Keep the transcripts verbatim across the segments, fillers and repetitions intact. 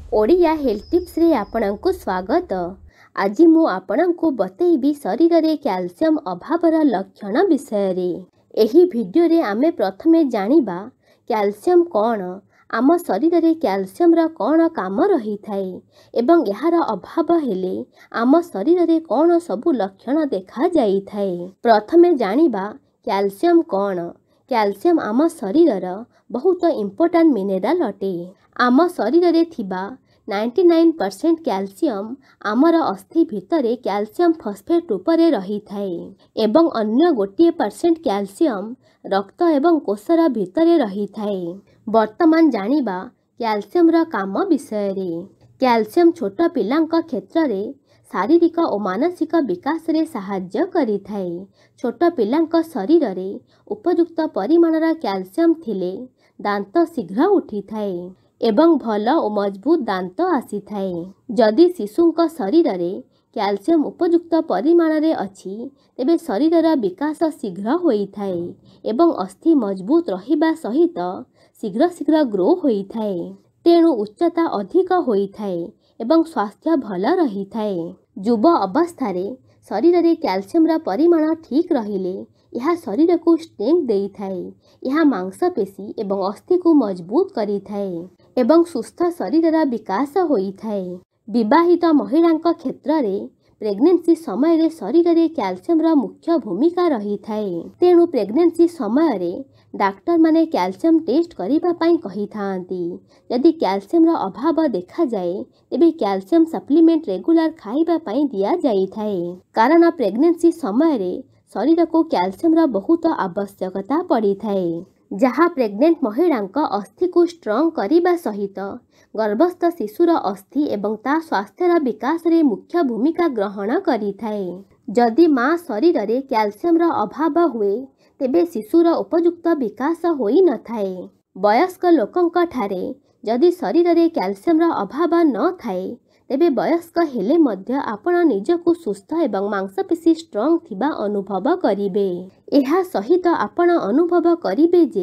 Odia health tips रे आपणଙ୍କୁ स्वागत। आज मु आपणଙ୍କୁ बतैबी शरीर रे कैल्शियम अभावर लक्षण विषय रे। एही वीडियो रे आमे प्रथमे जानिबा कैल्शियम कौन, आम शरीर रे कैल्शियम रा कौन काम रही थाए एवं यार अभाव हेले आम शरीर रे कौन सबु लक्षण देखा जाई थाए। प्रथमे जानिबा कैल्शियम कौन। कैल्शियम आम शरीर रा बहुत इंपोर्टेंट मिनेराल अटे। आम शरीर रे थिबा निन्यानवे परसेंट कैल्शियम आमर अस्थि भितरे कैल्शियम फॉस्फेट रूप में रही थाए एवं अन्य गोटे परसेंट कैल्शियम रक्त एवं कोशर भितरे रही थाए। वर्तमान जानिबा कैल्शियम रा काम विषय रे। कैल्शियम छोट पिलांक क्षेत्र रे शारीरिक और मानसिक विकास रे सहाय्य करि थाए। छोट पिलांक शरीर रे उपयुक्त परिमाण रा कैल्शियम थिले दांत शीघ्र उठी थाए एवं भल और मजबूत दांत आसी थाए। जदि शिशुंक शरीर रे कैल्शियम उपयुक्त परिमाण रे अछि तेबे शरीर रा विकास शीघ्र होई थाए एवं अस्थि मजबूत रहिबा सहित शीघ्र शीघ्र ग्रो होई थाए। तेणु उच्चता अधिक होई थाए एवं स्वास्थ्य भल रही थाए। युव अवस्था रे शरीर रे कैल्शियम रा परिमाण ठीक रहिले यह शरीर को स्ट्रेंथ देई थाए। यह मांसपेशी एवं अस्थि को मजबूत करी थाए एवं सुस्थ शरीर रा विकास होई थाए। विवाहित महिला क्षेत्र रे प्रेग्नेंसी समय रे शरीर रे कैल्शियम रा मुख्य भूमिका रही थाए। तेणु प्रेग्नेंसी समय रे डाक्टर माने कैल्शियम टेस्ट करिबा पई कही थांती। यदि कैल्शियम रा अभाव देखा जाए तेबे कैल्शियम सप्लीमेंट रेगुलर खाइबा पई दिया जाई थाए। कारण प्रेग्नेंसी समय रे शरीर को कैल्शियम रा बहुत आवश्यकता पड़ी थाए, जहाँ प्रेग्नेंट महिला अस्थि को स्ट्रॉन्ग करिबा सहित गर्भस्थ शिशुर अस्थि एवं ता स्वास्थ्यर विकास रे मुख्य भूमिका ग्रहण करि थाए। जदि माँ शरीर रे कैल्शियम रा अभाव हुए तेबे शिशुर उपयुक्त विकास होई न थाए। वयस्क लोकंक ठारे जदि शरीर रे कैल्शियम रा अभाव न थाए तेबे वयस्क हेले मध्य आपण निजको सुस्थ एवं मांसपेशी स्ट्रॉन्ग थिबा अनुभव करिबे। एहा सहित आपण अनुभव करिबे जे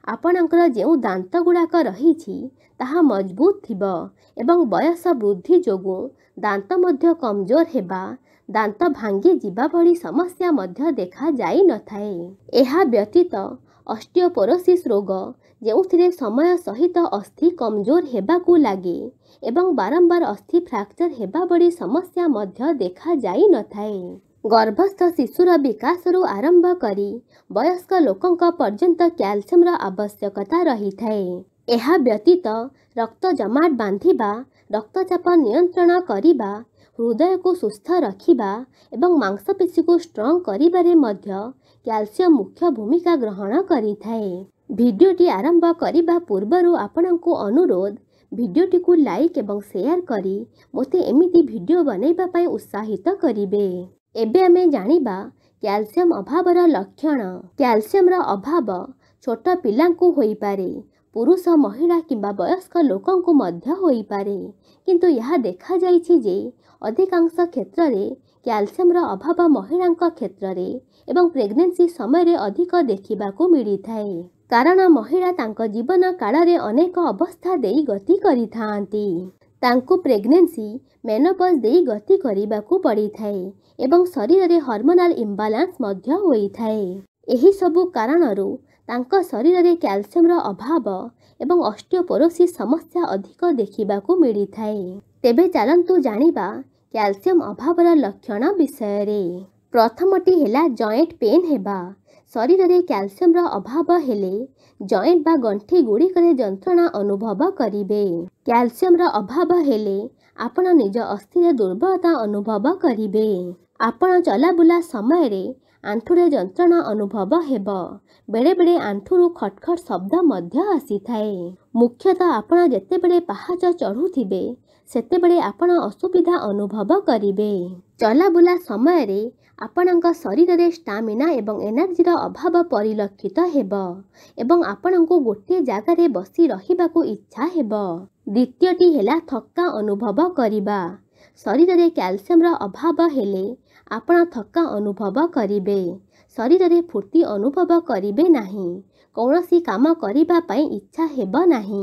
आपणकर जेउ दांत गुड़ाक रहिछि ताहा मजबूत थिबो एवं वयस वृद्धि जोगु दांत मध्य कमजोर हेबा, दांत भांगी जिबा भली समस्या मध्य देखा जाई न थाए। एहा व्यतीत ऑस्टियोपोरोसिस रोग जेउथिरे समय सहित अस्थि कमजोर हेबाकू लागे एवं बारंबार अस्थि फ्रैक्चर हेबा बड़ी समस्या मध्य देखा जाई न थाए। गर्भस्थ शिशुर विकास रु आरंभ करी वयस्क लोकंक पर्यंत कैल्शियम रा आवश्यकता रही थाए। एहा व्यतीत रक्त जमाट बांधिबा, रक्तचाप नियंत्रण करिबा, हृदय को सुस्थ रखिबा एवं मांसपेशी को स्ट्रॉन्ग करिबारे मध्य कैल्शियम मुख्य भूमिका ग्रहण करि थाए। भिडियोटी आरंभ करिबा पूर्वरु आपणଙ୍କୁ अनुरोध भिडियोटी को लाइक एवं शेयर करी मोते एमिति भिडियो बनैबा पई उत्साहित करिबे। एबे आमे जानिबा कैल्शियम अभावर लक्षण। कैल्शियम रा अभाव छोट पिलांकु होई पारे, पुरुष महिला किंबा वयस्क लोकंकु मध्य होई पारे, किंतु यह देखा जाइछि जे अधिकांश क्षेत्र रे कैल्शियम रा अभाव महिलांक क्षेत्र रे एवं प्रेग्नेंसी समय रे अधिक देखिबाकू मिली थाए। कारण महिला तांको जीवन काल रे अनेक अवस्था देई गति करि थांती। तांको प्रेग्नेंसी मेनोपॉज देई गति करिबाकू पड़ी थाए एवं शरीर रे हार्मोनल इम्बालांस मध्य होई थाए। एही सबु कारणरू तांको शरीर रे कैल्शियम रा अभाव एवं ऑस्टियोपोरोसिस समस्या अधिक देखिबाकू मिली थाए। तेबे चलंतु जानिबा कैल्शियम अभावर लक्षण विषय रे। प्रथमटी हेला जॉइंट पेन हेबा। शरीर रे कैल्शियम रा अभाव हेले जॉइंट बा गंठी गुड़िक जंत्रणा अनुभव करिबे। कैल्शियम रा अभाव हेले आपण निज अस्थि रे दुर्बलता अनुभव करिबे। आपण चलाबुला समय रे आंठुरे जंत्रणा अनुभव हेबो। बेले बेले आंठुरु खटखट शब्द मध्य आसी थाए। मुख्यतः आपण जेते बेले पहाच चढ़ुथिबे सेते बेले आपण असुविधा अनुभव करिबे। चलाबुला समय रे आपणक शरीर रे स्टामिना एवं एनर्जीर अभाव परिलक्षित हेबो एवं आपणको गोटे जागारे बसी रहिबाकू इच्छा हेबो। द्वितीयटी हेला थक्का अनुभव करिबा। शरीर रे कैल्शियम रा अभाव हेले आपण थक्का अनुभव करिबे। शरीर रे फुर्ती अनुभव करिबे नाही, कौनसी काम करिबा पई इच्छा हेबो नाही।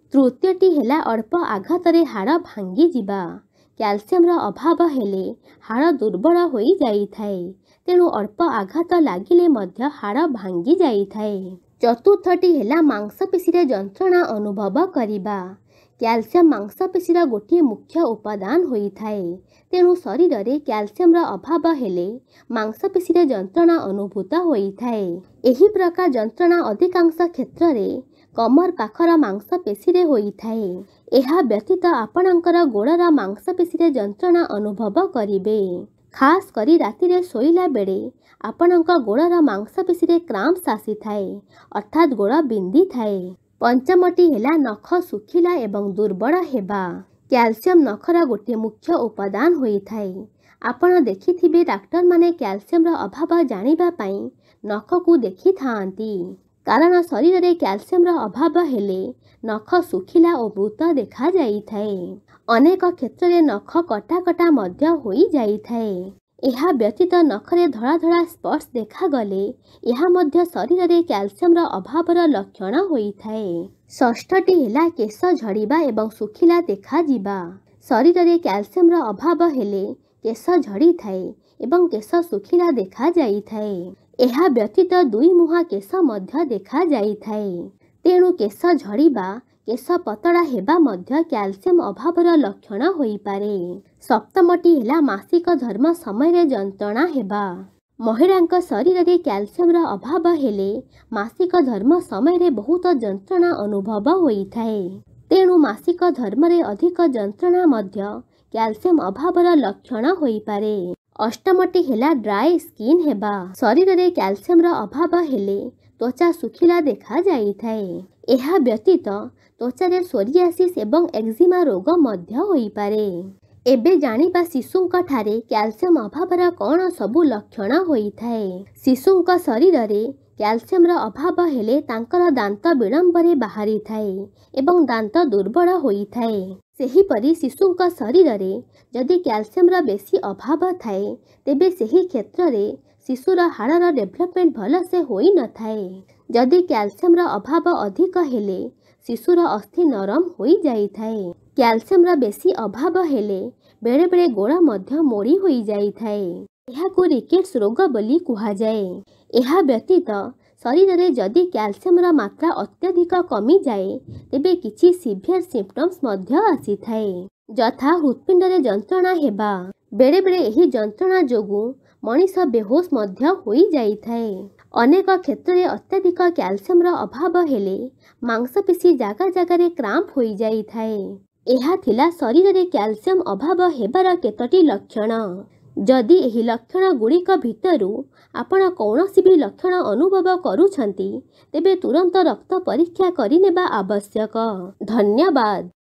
ତୃତୀୟଟି ହେଲା ଅଳ୍ପ ଆଘାତରେ ହାଡ଼ ଭାଙ୍ଗିଯିବା। କ୍ୟାଲସିୟମର ଅଭାବ ହେଲେ ହାଡ଼ ଦୁର୍ବଳ ହୋଇଯାଇଥାଏ, ତେଣୁ ଅଳ୍ପ ଆଘାତ ଲାଗିଲେ ମଧ୍ୟ ହାଡ଼ ଭାଙ୍ଗି ଯାଇଥାଏ। ଚତୁର୍ଥଟି ହେଲା ମାଂସପେଶୀରେ ଯନ୍ତ୍ରଣା ଅନୁଭବ କରିବା। କ୍ୟାଲସିୟମ ମାଂସପେଶୀର ଗୋଟିଏ ମୁଖ୍ୟ ଉପାଦାନ ହୋଇଥାଏ, ତେଣୁ ଶରୀରରେ କ୍ୟାଲସିୟମର ଅଭାବ ହେଲେ ମାଂସପେଶୀରେ ଯନ୍ତ୍ରଣା ଅନୁଭୂତ ହୋଇଥାଏ। ଏହି ପ୍ରକାର ଯନ୍ତ୍ରଣା ଅଧିକାଂଶ କ୍ଷେତ୍ରରେ କମର ପାଖର ମାଂସପେଶୀରେ ହୋଇଥାଏ। ଏହା ବ୍ୟତୀତ ଆପଣଙ୍କର ଗୋଡ଼ର ମାଂସପେଶୀରେ ଯନ୍ତ୍ରଣା ଅନୁଭବ କରିବେ। ଖାସ୍ କରି ରାତିରେ ଶୋଇଲା ବେଳେ ଆପଣଙ୍କ ଗୋଡ଼ର ମାଂସପେଶୀରେ କ୍ରାମ୍ପସ୍ ଆସିଥାଏ, ଅର୍ଥାତ୍ ଗୋଡ଼ ବିନ୍ଧିଥାଏ। ପଞ୍ଚମଟି ହେଲା ନଖ ଶୁଖିଲା ଏବଂ ଦୁର୍ବଳ ହେବା। କ୍ୟାଲସିୟମ ନଖର ଗୋଟିଏ ମୁଖ୍ୟ ଉପାଦାନ ହୋଇଥାଏ। ଆପଣ ଦେଖିଥିବେ ଡାକ୍ତରମାନେ କ୍ୟାଲସିୟମର ଅଭାବ ଜାଣିବା ପାଇଁ ନଖକୁ ଦେଖିଥାନ୍ତି, କାରଣ ଶରୀରରେ କ୍ୟାଲସିୟମର ଅଭାବ ହେଲେ ନଖ ଶୁଖିଲା ଓ ମୃତ ଦେଖାଯାଇଥାଏ। ଅନେକ କ୍ଷେତ୍ରରେ ନଖ କଟା କଟା ମଧ୍ୟ ହୋଇଯାଇଥାଏ। ଏହା ବ୍ୟତୀତ ନଖରେ ଧଳା ଧଳା ସ୍ପଟ୍ସ ଦେଖାଗଲେ ଏହା ମଧ୍ୟ ଶରୀରରେ କ୍ୟାଲସିୟମର ଅଭାବର ଲକ୍ଷଣ ହୋଇଥାଏ। ଷଷ୍ଠଟି ହେଲା କେଶ ଝଡ଼ିବା ଏବଂ ଶୁଖିଲା ଦେଖାଯିବା। ଶରୀରରେ କ୍ୟାଲସିୟମର ଅଭାବ ହେଲେ କେଶ ଝଡ଼ିଥାଏ ଏବଂ କେଶ ଶୁଖିଲା ଦେଖାଯାଇଥାଏ। ଏହା ବ୍ୟତୀତ ଦୁଇ ମୁହାଁ କେଶ ମଧ୍ୟ ଦେଖାଯାଇଥାଏ। ତେଣୁ କେଶ ଝଡ଼ିବା, କେଶ ପତଳା ହେବା ମଧ୍ୟ କ୍ୟାଲସିୟମ ଅଭାବର ଲକ୍ଷଣ ହୋଇପାରେ। ସପ୍ତମଟି ହେଲା ମାସିକ ଧର୍ମ ସମୟରେ ଯନ୍ତ୍ରଣା ହେବା। ମହିଳାଙ୍କ ଶରୀରରେ କ୍ୟାଲସିୟମର ଅଭାବ ହେଲେ ମାସିକ ଧର୍ମ ସମୟରେ ବହୁତ ଯନ୍ତ୍ରଣା ଅନୁଭବ ହୋଇଥାଏ। ତେଣୁ ମାସିକ ଧର୍ମରେ ଅଧିକ ଯନ୍ତ୍ରଣା ମଧ୍ୟ କ୍ୟାଲସିୟମ ଅଭାବର ଲକ୍ଷଣ ହୋଇପାରେ। ଅଷ୍ଟମଟି ହେଲା ଡ୍ରାଏ ସ୍କିନ୍ ହେବା। ଶରୀରରେ କ୍ୟାଲସିୟମର ଅଭାବ ହେଲେ ତ୍ୱଚା ଶୁଖିଲା ଦେଖାଯାଇଥାଏ। ଏହା ବ୍ୟତୀତ ତ୍ୱଚାରେ ସୋରିଆସିସ୍ ଏବଂ ଏକ୍ଜିମା ରୋଗ ମଧ୍ୟ ହୋଇପାରେ। ଏବେ ଜାଣିବା ଶିଶୁଙ୍କଠାରେ କ୍ୟାଲସିୟମ ଅଭାବର କ'ଣ ସବୁ ଲକ୍ଷଣ ହୋଇଥାଏ। ଶିଶୁଙ୍କ ଶରୀରରେ କ୍ୟାଲସିୟମର ଅଭାବ ହେଲେ ତାଙ୍କର ଦାନ୍ତ ବିଳମ୍ବରେ ବାହାରିଥାଏ ଏବଂ ଦାନ୍ତ ଦୁର୍ବଳ ହୋଇଥାଏ। ସେହିପରି ଶିଶୁଙ୍କ ଶରୀରରେ ଯଦି କ୍ୟାଲସିୟମର ବେଶୀ ଅଭାବ ଥାଏ, ତେବେ ସେହି କ୍ଷେତ୍ରରେ ଶିଶୁର ହାଡ଼ର ଡେଭଲପମେଣ୍ଟ ଭଲସେ ହୋଇନଥାଏ। ଯଦି କ୍ୟାଲସିୟମର ଅଭାବ ଅଧିକ ହେଲେ ଶିଶୁର ଅସ୍ଥି ନରମ ହୋଇଯାଇଥାଏ। କ୍ୟାଲସିୟମର ବେଶୀ ଅଭାବ ହେଲେ ବେଳେବେଳେ ଗୋଡ଼ ମଧ୍ୟ ମୋଡ଼ି ହୋଇଯାଇଥାଏ। ଏହାକୁ ରିକେଟ୍ସ ରୋଗ ବୋଲି କୁହାଯାଏ। ଏହା ବ୍ୟତୀତ ଶରୀରରେ ଯଦି କ୍ୟାଲସିୟମର ମାତ୍ରା ଅତ୍ୟଧିକ କମିଯାଏ, ତେବେ କିଛି ସିଭିୟର ସିମ୍ପଟମ୍ସ ମଧ୍ୟ ଆସିଥାଏ, ଯଥା ହୃତ୍ପିଣ୍ଡରେ ଯନ୍ତ୍ରଣା ହେବା। ବେଳେବେଳେ ଏହି ଯନ୍ତ୍ରଣା ଯୋଗୁଁ ମଣିଷ ବେହୋସ ମଧ୍ୟ ହୋଇଯାଇଥାଏ। ଅନେକ କ୍ଷେତ୍ରରେ ଅତ୍ୟଧିକ କ୍ୟାଲସିୟମର ଅଭାବ ହେଲେ ମାଂସପେଶୀ ଜାଗା ଜାଗାରେ କ୍ରାମ୍ପ ହୋଇଯାଇଥାଏ। ଏହା ଥିଲା ଶରୀରରେ କ୍ୟାଲସିୟମ ଅଭାବ ହେବାର କେତୋଟି ଲକ୍ଷଣ। ଯଦି ଏହି ଲକ୍ଷଣ ଗୁଡ଼ିକ ଭିତରୁ ଆପଣ କୌଣସି ବି ଲକ୍ଷଣ ଅନୁଭବ କରୁଛନ୍ତି, ତେବେ ତୁରନ୍ତ ରକ୍ତ ପରୀକ୍ଷା କରିନେବା ଆବଶ୍ୟକ। ଧନ୍ୟବାଦ।